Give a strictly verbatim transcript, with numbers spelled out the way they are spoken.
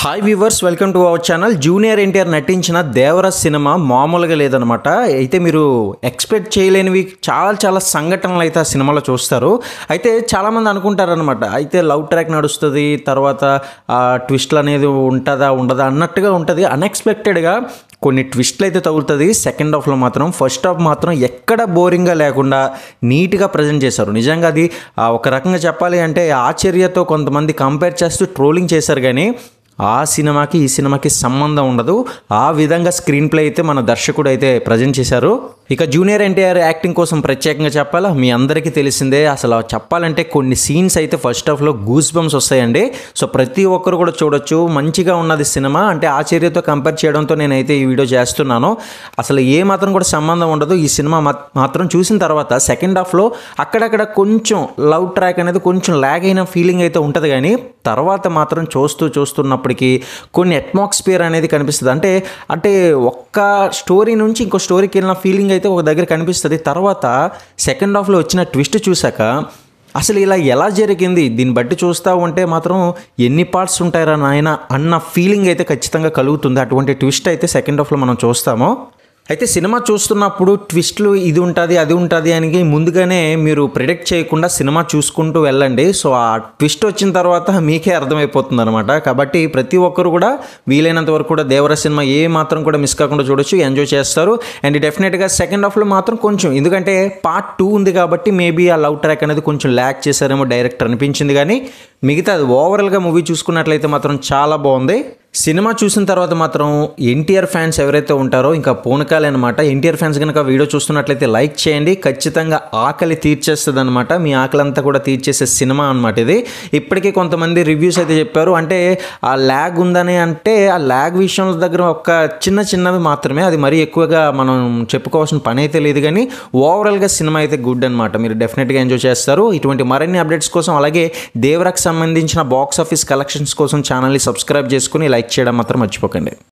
Hi viewers, welcome to our channel. Junior NTR నటించిన Devaraj cinema మామూలుగా లేదనమాట. అయితే మీరు ఎక్స్పెక్ట్ చేయలేనివి చాలా చాలా సంఘటనలు అయితే ఆ సినిమాలో చూస్తారు. అయితే చాలామంది అనుకుంటారనమాట, అయితే లవ్ ట్రాక్ నడుస్తుంది, తర్వాత ట్విస్ట్లు అనేది ఉంటుందా ఉండదా అన్నట్టుగా ఉంటుంది. అన్ఎక్స్పెక్టెడ్గా కొన్ని ట్విస్ట్లు అయితే తగులుతుంది. సెకండ్ హాఫ్లో మాత్రం ఫస్ట్ హాఫ్ మాత్రం ఎక్కడ బోరింగ్గా లేకుండా నీట్గా ప్రజెంట్ చేశారు. నిజంగా అది ఒక రకంగా చెప్పాలి అంటే ఆశ్చర్యతో కొంతమంది కంపేర్ చేస్తూ ట్రోలింగ్ చేశారు, కానీ ఆ సినిమాకి ఈ సినిమాకి సంబంధం ఉండదు. ఆ విధంగా స్క్రీన్ ప్లే అయితే మన దర్శకుడు అయితే ప్రజెంట్ చేశారు. ఇక జూనియర్ ఎన్టీఆర్ యాక్టింగ్ కోసం ప్రత్యేకంగా చెప్పాలా, మీ అందరికీ తెలిసిందే. అసలు చెప్పాలంటే కొన్ని సీన్స్ అయితే ఫస్ట్ హాఫ్లో గూస్ బంప్స్ వస్తాయండి. సో ప్రతి ఒక్కరు కూడా చూడొచ్చు. మంచిగా ఉన్నది సినిమా. అంటే ఆశ్చర్యతో కంపేర్ చేయడంతో నేనైతే ఈ వీడియో చేస్తున్నాను. అసలు ఏ మాత్రం కూడా సంబంధం ఉండదు. ఈ సినిమా మాత్రం చూసిన తర్వాత సెకండ్ హాఫ్లో అక్కడక్కడ కొంచెం లవ్ ట్రాక్ అనేది కొంచెం ల్యాగ్ అయిన ఫీలింగ్ అయితే ఉంటుంది, కానీ తర్వాత మాత్రం చూస్తూ చూస్తున్నప్పటికీ కొన్ని అట్మాస్ఫియర్ అనేది కనిపిస్తుంది. అంటే అంటే ఒక్క స్టోరీ నుంచి ఇంకో స్టోరీకి వెళ్ళిన ఫీలింగ్ అయితే ఒక దగ్గర కనిపిస్తుంది. తర్వాత సెకండ్ హాఫ్లో వచ్చిన ట్విస్ట్ చూశాక అసలు ఇలా ఎలా జరిగింది, దీన్ని బట్టి చూస్తూ ఉంటే మాత్రం ఎన్ని పార్ట్స్ ఉంటాయరా నాయన అన్న ఫీలింగ్ అయితే ఖచ్చితంగా కలుగుతుంది. అటువంటి ట్విస్ట్ అయితే సెకండ్ హాఫ్లో మనం చూస్తాము. అయితే సినిమా చూస్తున్నప్పుడు ట్విస్ట్లు ఇది ఉంటుంది అది ఉంటుంది అని ముందుగానే మీరు ప్రిడిక్ట్ చేయకుండా సినిమా చూసుకుంటూ వెళ్ళండి. సో ఆ ట్విస్ట్ వచ్చిన తర్వాత మీకే అర్థమైపోతుంది అనమాట. కాబట్టి ప్రతి ఒక్కరు కూడా వీలైనంత వరకు కూడా దేవరాజ్ సినిమా ఏ మాత్రం కూడా మిస్ కాకుండా చూడొచ్చు, ఎంజాయ్ చేస్తారు. అండ్ డెఫినెట్గా సెకండ్ హాఫ్లో మాత్రం కొంచెం, ఎందుకంటే పార్ట్ టూ ఉంది కాబట్టి మేబీ ఆ లవ్ ట్రాక్ అనేది కొంచెం ల్యాక్ చేశారేమో డైరెక్టర్ అనిపించింది, కానీ మిగతా ఓవరాల్గా మూవీ చూసుకున్నట్లయితే మాత్రం చాలా బాగుంది. సినిమా చూసిన తర్వాత మాత్రం ఎన్టీఆర్ ఫ్యాన్స్ ఎవరైతే ఉంటారో ఇంకా పూనకాలే అనమాట. ఎన్టీఆర్ ఫ్యాన్స్ కనుక వీడియో చూస్తున్నట్లయితే లైక్ చేయండి. ఖచ్చితంగా ఆకలి తీర్చేస్తుంది అనమాట. మీ ఆకలి అంతా కూడా తీర్చేసే సినిమా అనమాట ఇది. ఇప్పటికే కొంతమంది రివ్యూస్ అయితే చెప్పారు, అంటే ఆ ల్యాగ్ ఉందని. అంటే ఆ ల్యాగ్ విషయం దగ్గర ఒక చిన్న చిన్నవి మాత్రమే, అది మరీ ఎక్కువగా మనం చెప్పుకోవాల్సిన పని అయితే లేదు, కానీ ఓవరాల్గా సినిమా అయితే గుడ్ అనమాట. మీరు డెఫినెట్గా ఎంజాయ్ చేస్తారు. ఇటువంటి మరిన్ని అప్డేట్స్ కోసం, అలాగే దేవరాకి సంబంధించిన బాక్స్ ఆఫీస్ కలెక్షన్స్ కోసం ఛానల్ని సబ్స్క్రైబ్ చేసుకుని లైక్ చేయడం మాత్రం మర్చిపోకండి.